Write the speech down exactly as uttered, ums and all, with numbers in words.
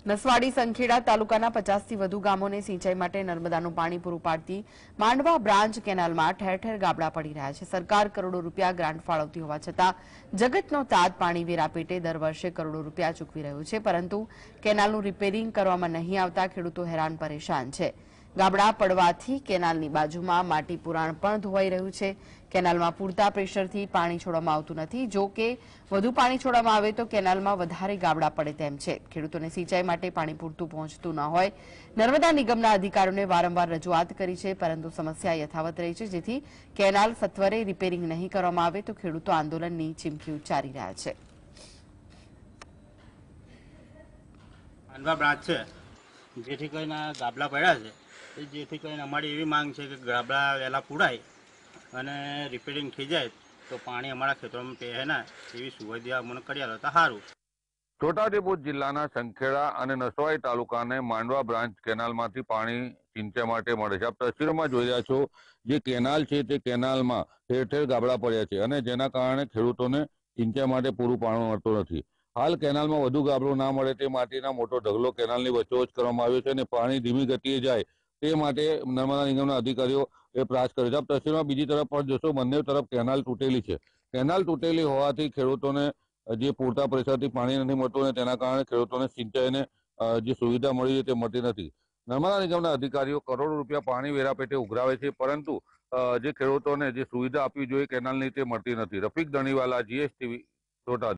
નસવાડી સંખેડા તાલુકાના પચાસ થી વધુ ગામોને સિંચાઈ માટે નર્મદાનું પાણી પૂરું પાડતી માંડવા બ્રાન્ચ કેનાલમાં ઠેર ઠેર ગાબડા પડી રહ્યા છે। સરકાર કરોડો રૂપિયા ગ્રાન્ટ ફાળવતી હોવા છતાં જગતનો તાત પાણી વેરા પેટે દર વર્ષે કરોડો રૂપિયા ચૂકવી રહ્યું છે, પરંતુ કેનાલનું રિપેરિંગ કરવામાં નહીં આવતા ખેડૂતો હેરાન પરેશાન છે। ગાબડા પડવાથી કેનાલની બાજુમાં માટી પુરાણ પણ ધોવાઈ રહ્યું છે। કેનાલમાં પૂરતા પ્રેશરથી પાણી છોડવામાં આવતું નથી। જો કે વધુ પાણી છોડવામાં આવે તો કેનાલમાં વધારે ગાબડા પડે તેમ છે। ખેડૂતોને સિંચાઈ માટે પાણી પૂરતું પહોંચતું ન હોય નર્મદા નિગમના અધિકારીઓને વારંવાર રજૂઆત કરી છે, પરંતુ સમસ્યા યથાવત રહી છે, જેથી કેનાલ સત્વરે રિપેરિંગ નહીં કરવામાં આવે તો ખેડૂતો આંદોલનની ચીમકી ઉચ્ચારી રહ્યા છે। માંડવા બ્રાન્ચ છે, જેથી કરીને ગાબલા પડ્યા છે, જેથી કરીને અમારી એવી માંગ છે કે ગાબડા વહેલા પૂરાય અને રિપેરિંગ થઈ જાય તો પાણી અમારા ખેતરોમાં પહેરે ના એવી સુવિધા અમને કરી આપે તો સારું। છોટાઉદેપુર જિલ્લાના સંખેડા અને નસવાડી તાલુકાને માંડવા બ્રાન્ચ કેનાલમાંથી પાણી સિંચાઈ માટે મળે છે। આપ તસવીરોમાં જોઈ રહ્યા છો, જે કેનાલ છે તે કેનાલમાં ઠેર ઠેર ગાબડા પડ્યા છે અને જેના કારણે ખેડૂતોને સિંચાઈ માટે પૂરું પાણી મળતું નથી। હાલ કેનાલમાં વધુ ગાબડું ના મળે તે માટેના મોટો ઢગલો કેનાલની વચ્ચોવચ કરવામાં આવ્યો છે અને પાણી ધીમી ગતિએ જાય તે માટે નર્મદા નિગમના અધિકારીઓ એ પ્રયાસ કરે છે। આપ તસવીરમાં બીજી તરફ પણ જોશો, બંને તરફ કેનાલ તૂટેલી છે। કેનાલ તૂટેલી હોવાથી ખેડૂતોને જે પૂરતા પ્રેશરથી પાણી નથી મળતું અને તેના કારણે ખેડૂતોને સિંચાઈને જે સુવિધા મળી છે તે મળતી નથી। નર્મદા નિગમના અધિકારીઓ કરોડો રૂપિયા પાણી વેરા પેટે ઉઘરાવે છે, પરંતુ જે ખેડૂતોને જે સુવિધા આપવી જોઈએ કેનાલની તે મળતી નથી। રફીક ધણીવાલા, જીએસટીવી, છોટા